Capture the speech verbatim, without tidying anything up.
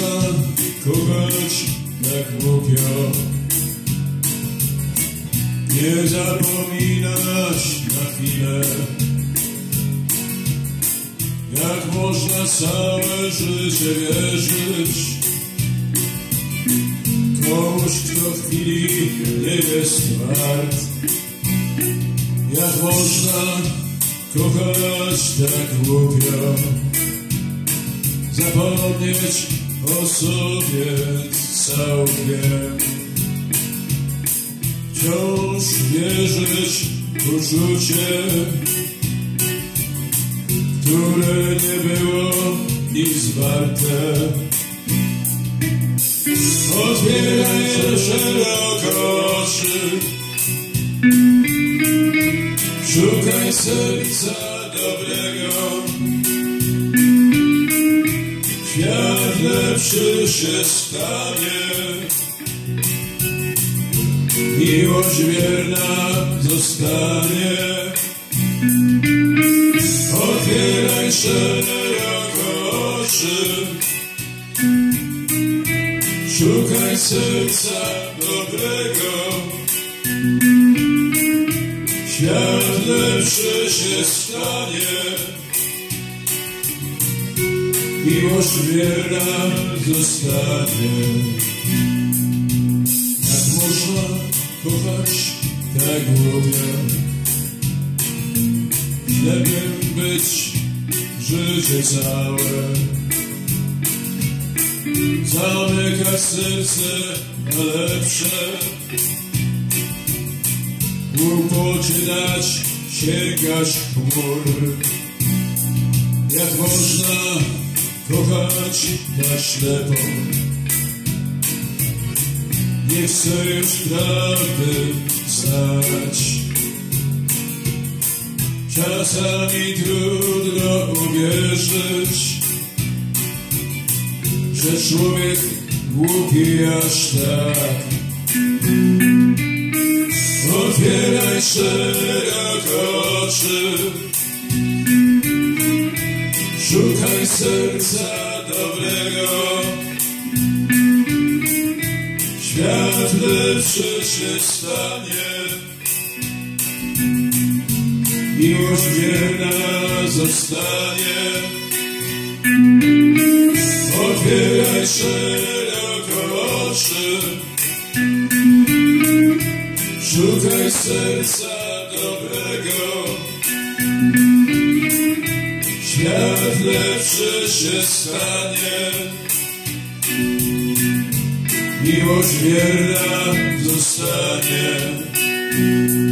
kochać tak głupio, nie zapominać na chwilę. Jak można całe życie wierzyć komuś, kto w chwili nie jest wart? Jak można kochać tak głupio, zapomnieć o sobie całkiem, wciąż wierzyć w uczucie, które nie było nic warte. Otwieraj szeroko oczy, szukaj serca dobrego. Świat lepszy się stanie, miłość wierna zostanie. Otwieraj szeroko oczy, szukaj serca dobrego. Świat lepszy się stanie, miłość wierna zostanie. Jak można kochać tak głupio, chlebem być życie całe, zamykać serce na lepsze, głupocie dać sięgać chmur. Jak można kochać tak ślepo, nie chcę już prawdy znać. Czasami trudno uwierzyć, że człowiek głupi aż tak. Otwieraj szeroko oczy, szukaj serca dobrego. Świat lepszy się stanie, miłość wierna zostanie. Otwieraj szeroko oczy, szukaj serca dobrego. Świat lepszy się stanie, miłość wierna zostanie.